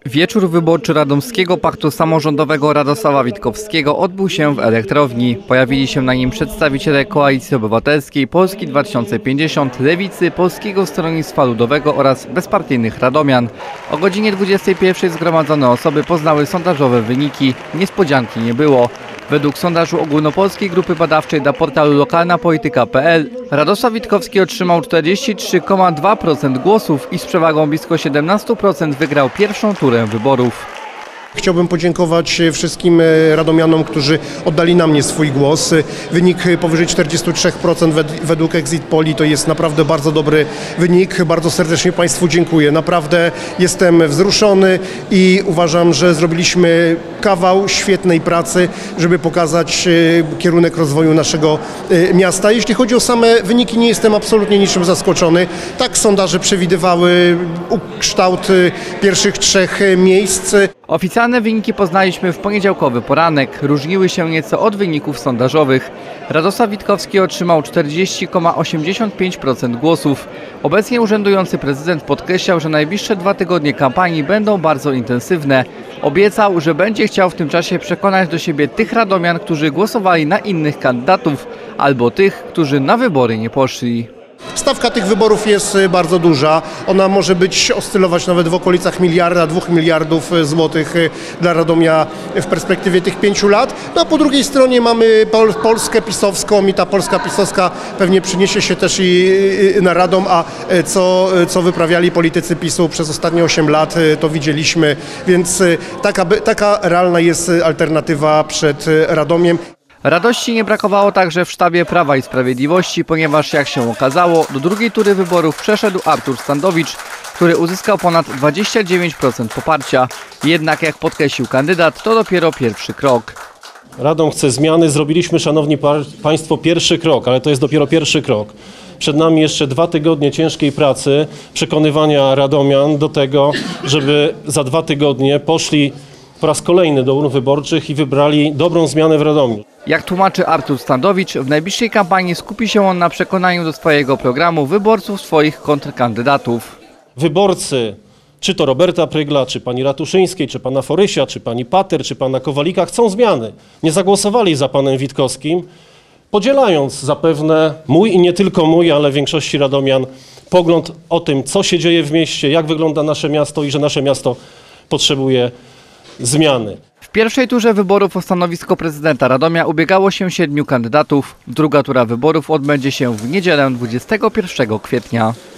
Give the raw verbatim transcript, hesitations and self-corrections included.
Wieczór wyborczy Radomskiego Paktu Samorządowego Radosława Witkowskiego odbył się w Elektrowni. Pojawili się na nim przedstawiciele Koalicji Obywatelskiej, Polski dwa tysiące pięćdziesiąt, Lewicy, Polskiego Stronnictwa Ludowego oraz bezpartyjnych radomian. O godzinie dwudziestej pierwszej zgromadzone osoby poznały sondażowe wyniki. Niespodzianki nie było. Według sondażu ogólnopolskiej grupy badawczej dla portalu lokalna polityka kropka p l Radosław Witkowski otrzymał czterdzieści trzy przecinek dwa procent głosów i z przewagą blisko siedemnaście procent wygrał pierwszą turę wyborów. Chciałbym podziękować wszystkim radomianom, którzy oddali na mnie swój głos. Wynik powyżej czterdzieści trzy procent według Exit Poli to jest naprawdę bardzo dobry wynik. Bardzo serdecznie Państwu dziękuję. Naprawdę jestem wzruszony i uważam, że zrobiliśmy kawał świetnej pracy, żeby pokazać kierunek rozwoju naszego miasta. Jeśli chodzi o same wyniki, nie jestem absolutnie niczym zaskoczony. Tak sondaże przewidywały kształt pierwszych trzech miejsc. Oficjalne wyniki poznaliśmy w poniedziałkowy poranek. Różniły się nieco od wyników sondażowych. Radosław Witkowski otrzymał czterdzieści przecinek osiemdziesiąt pięć procent głosów. Obecnie urzędujący prezydent podkreślał, że najbliższe dwa tygodnie kampanii będą bardzo intensywne. Obiecał, że będzie chciał w tym czasie przekonać do siebie tych radomian, którzy głosowali na innych kandydatów, albo tych, którzy na wybory nie poszli. Stawka tych wyborów jest bardzo duża. Ona może być oscylować nawet w okolicach miliarda, dwóch miliardów złotych dla Radomia w perspektywie tych pięciu lat. No a po drugiej stronie mamy Pol Polskę pisowską i ta Polska pisowska pewnie przyniesie się też i na Radom, a co, co wyprawiali politycy PiSu przez ostatnie osiem lat, to widzieliśmy, więc taka, taka realna jest alternatywa przed Radomiem. Radości nie brakowało także w sztabie Prawa i Sprawiedliwości, ponieważ jak się okazało, do drugiej tury wyborów przeszedł Artur Standowicz, który uzyskał ponad dwadzieścia dziewięć procent poparcia. Jednak jak podkreślił kandydat, to dopiero pierwszy krok. Radom chce zmiany, zrobiliśmy, szanowni państwo, pierwszy krok, ale to jest dopiero pierwszy krok. Przed nami jeszcze dwa tygodnie ciężkiej pracy, przekonywania radomian do tego, żeby za dwa tygodnie poszli po raz kolejny do urn wyborczych i wybrali dobrą zmianę w Radomiu. Jak tłumaczy Artur Standowicz, w najbliższej kampanii skupi się on na przekonaniu do swojego programu wyborców swoich kontrkandydatów. Wyborcy, czy to Roberta Prygla, czy pani Ratuszyńskiej, czy pana Forysia, czy pani Pater, czy pana Kowalika, chcą zmiany. Nie zagłosowali za panem Witkowskim, podzielając zapewne mój i nie tylko mój, ale większości radomian pogląd o tym, co się dzieje w mieście, jak wygląda nasze miasto i że nasze miasto potrzebuje zmiany. W pierwszej turze wyborów o stanowisko prezydenta Radomia ubiegało się siedmiu kandydatów. Druga tura wyborów odbędzie się w niedzielę dwudziestego pierwszego kwietnia.